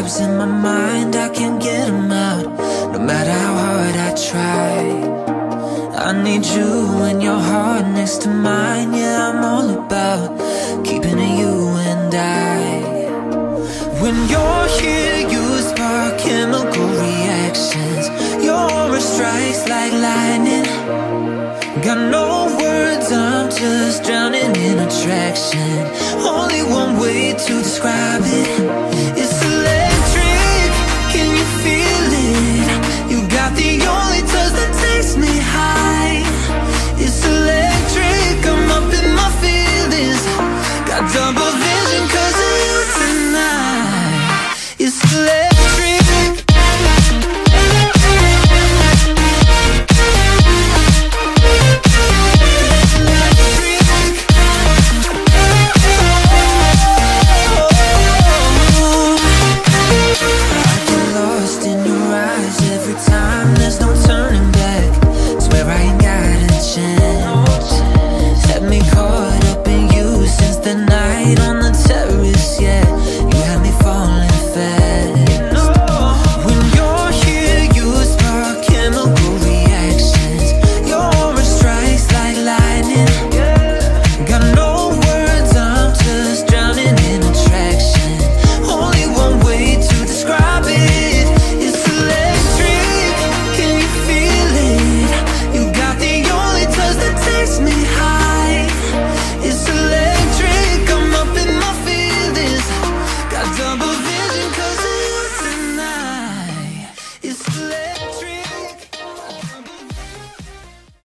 vibes in my mind, I can't get them out, no matter how hard I try. I need you and your heart next to mine. Yeah, I'm all about keeping it you and I. When you're here, you spark chemical reactions. Your aura strikes like lightning. Got no words, I'm just drowning in attraction. Only one way to describe it.